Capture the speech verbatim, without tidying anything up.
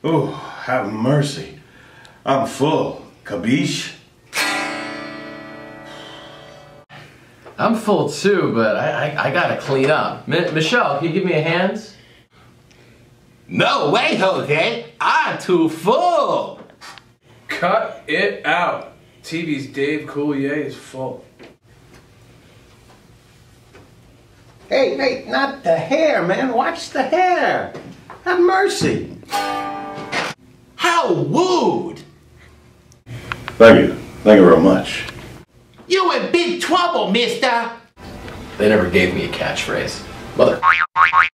Oh, have mercy. I'm full. Cabiche? I'm full too, but I, I, I gotta clean up. M Michelle, can you give me a hand? No way, Jose. I'm too full. Cut it out. T V's Dave Coulier is full. Hey, hey, not the hair, man. Watch the hair. Have mercy. How rude. Thank you. Thank you very much. You in big trouble, mister. They never gave me a catchphrase. Mother.